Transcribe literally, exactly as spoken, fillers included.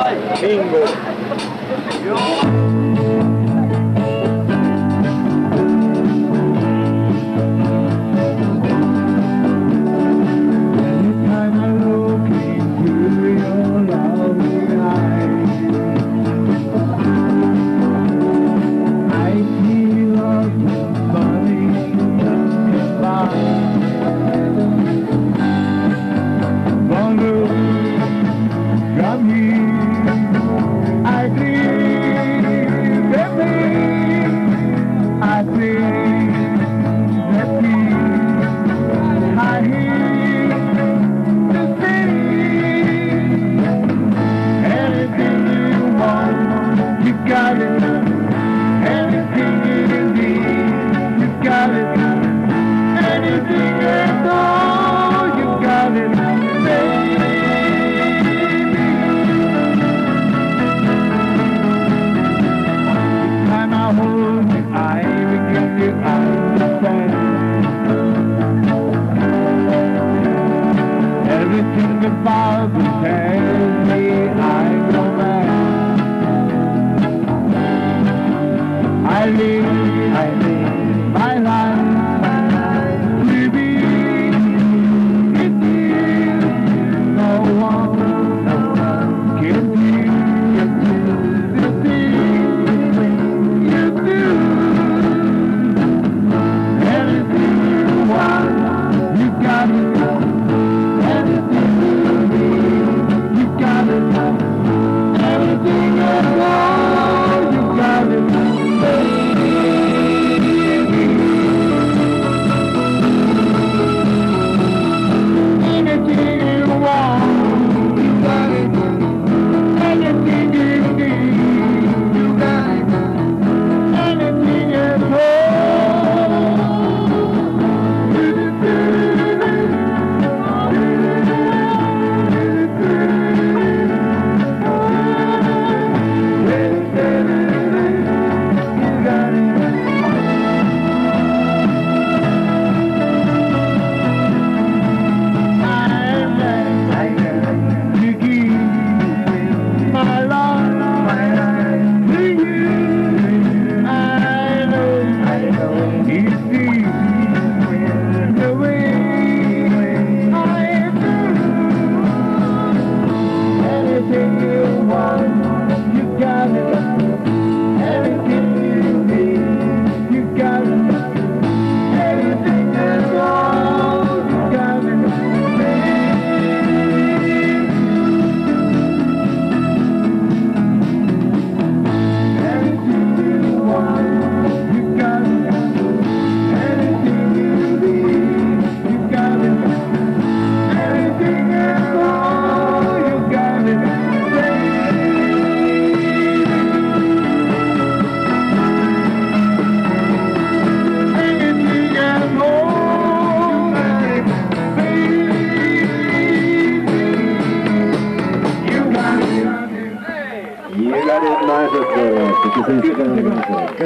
Bingo! Everything the Bible tells me I go back. I live, I live my life, my life to be with you. No one, no one can do, can do the things you do. Anything you want, you got it. You got it, nice, because